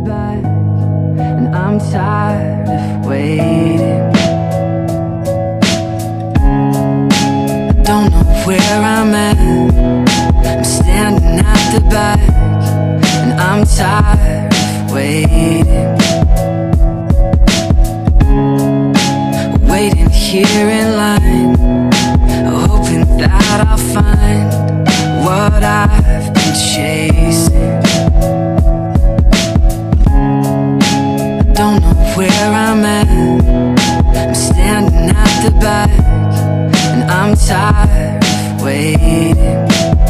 back, and I'm tired of waiting. I don't know where I'm at. I'm standing at the back, and I'm tired of waiting. Waiting here in line, hoping that I'll find what I've been chasing. I don't know where I'm at. I'm standing at the back, and I'm tired of waiting.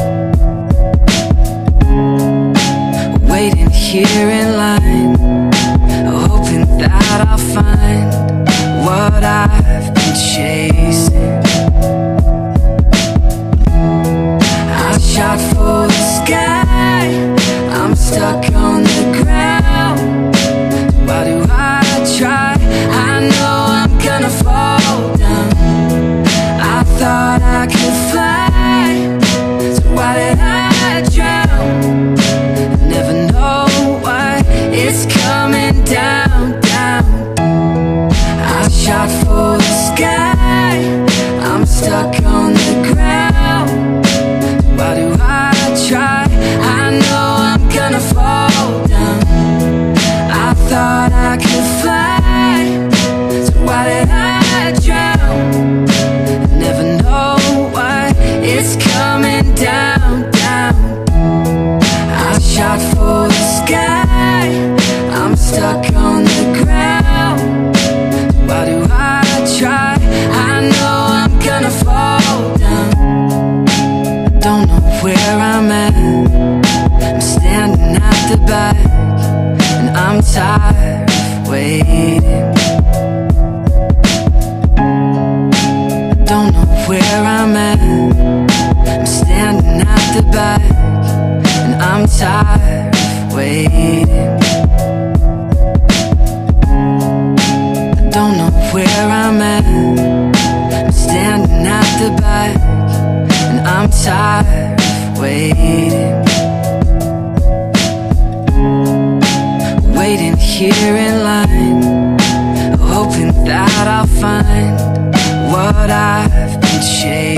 Waiting here in line, hoping that I'll find what I've been chasing. I shot for the sky, I'm stuck on the ground. Why do I try? I know I'm gonna fall down. I thought I could fly, so why did I drown? I never know why it's coming down, down. I shot for the sky, I'm stuck on the ground. Why do I try? I know I'm gonna fall down. I thought I could fly, so why did I drown? I never know why it's coming down, down. I shot for the sky, I'm stuck on the ground. Why do I try? I know I'm gonna fall down. I don't know where I'm at. I'm standing at the back, and I'm tired of waiting. I don't know where I'm at. I'm standing at the back, and I'm tired of waiting. I don't know where I'm at. I'm standing at the back, and I'm tired of waiting. Waiting here in line, hoping that I'll find what I've been chasing.